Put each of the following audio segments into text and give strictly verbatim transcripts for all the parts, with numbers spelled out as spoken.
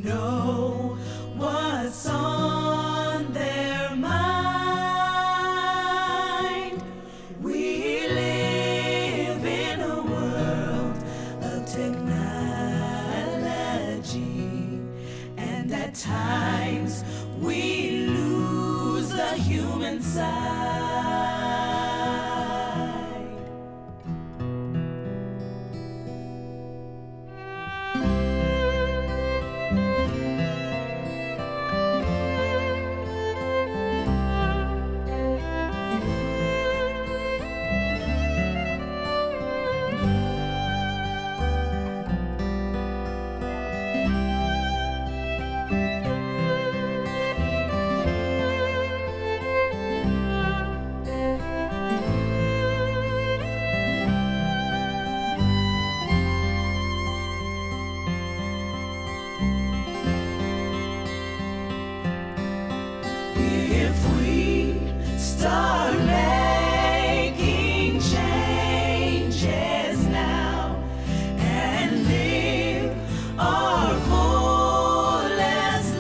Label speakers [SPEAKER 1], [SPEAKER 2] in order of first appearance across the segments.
[SPEAKER 1] know what's on their mind. We live in a world of technology, and at times we lose the human side. If we start making changes now and live our fullest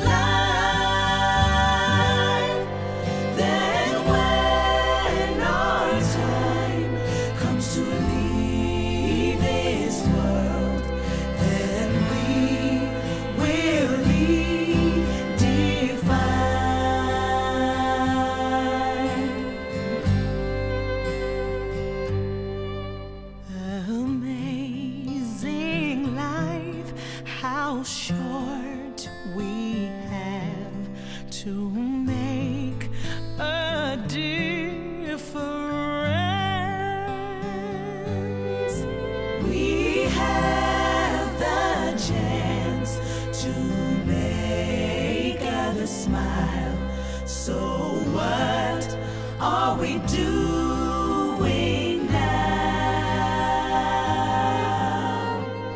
[SPEAKER 1] life, then when our time comes to leave this world, then we will redefine. Amazing life, how short we have to make a difference. We have the chance to make others smile. So what are we doing now?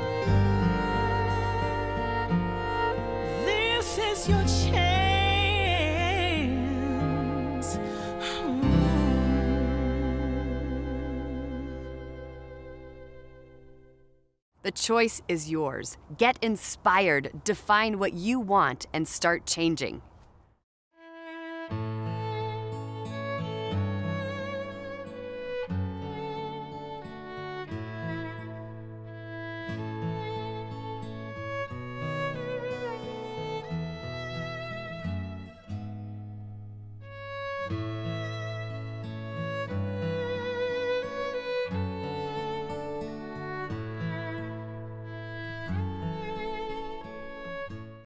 [SPEAKER 1] This is your chance. Ooh.
[SPEAKER 2] The choice is yours. Get inspired, define what you want, and start changing.